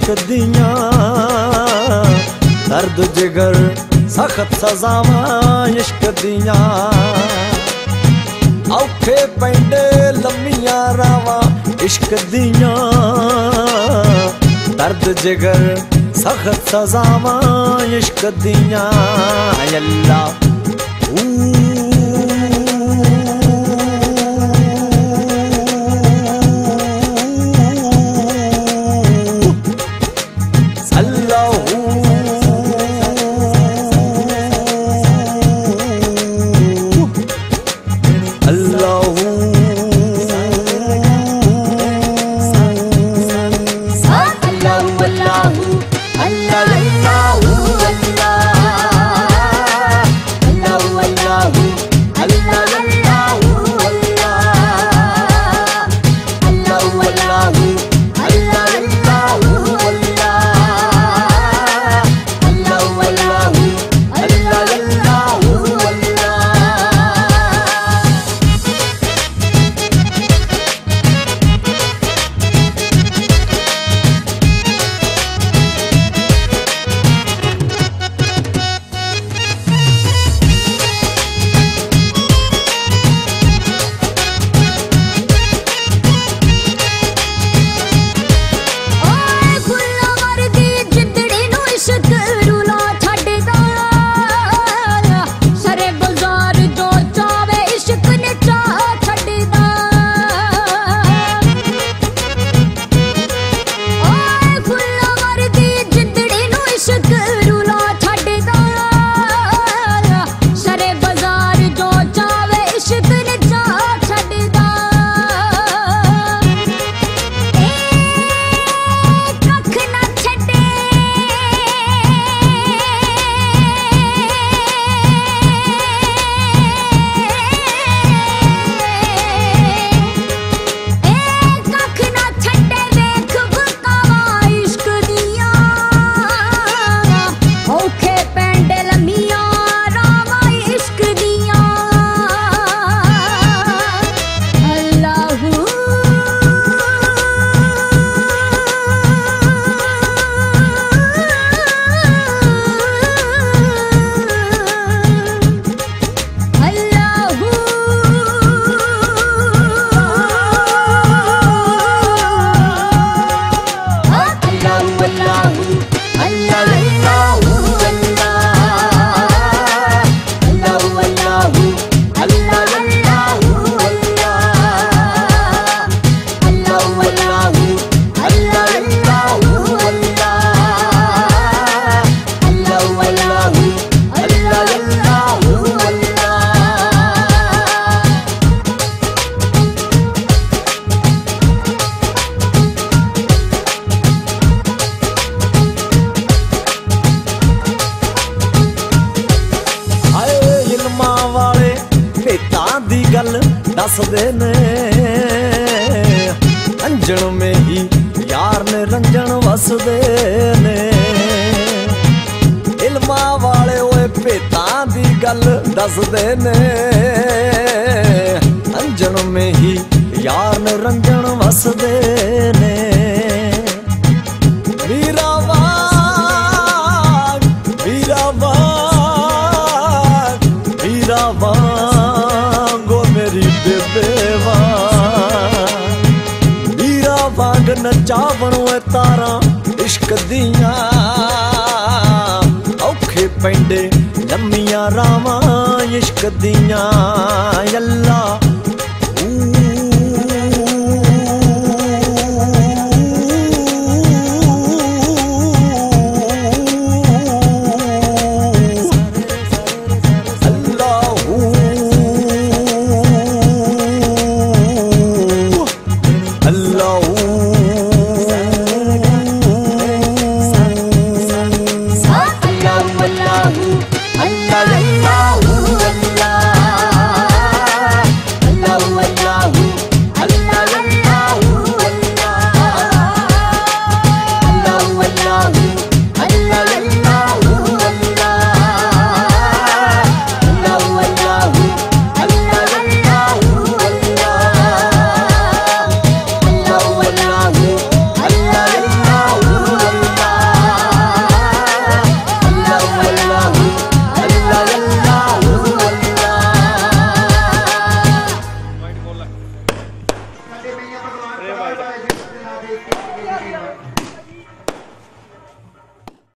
दियां दर्द जिगर सख्त सजावां इश्क दियां औखे पैंडे लम्मियां रावां इश्क दियां दर्द जिगर सख्त सजावां इश्क दियां अल्लाह दसदे ने अंजन में ही यार ने रंजन वसदे ने इल्मा वाले ओए भेतां दी गल दसदे ने अंजन में ही यार ने रंजन वसदे ने वीरावान वीरावान वीरावान गो मेरी बेबेवा वीरा वांग नचावण तारा इश्क दियां औखे पैंडे लम्मियां रावां इश्क दियां अल्लाह देसी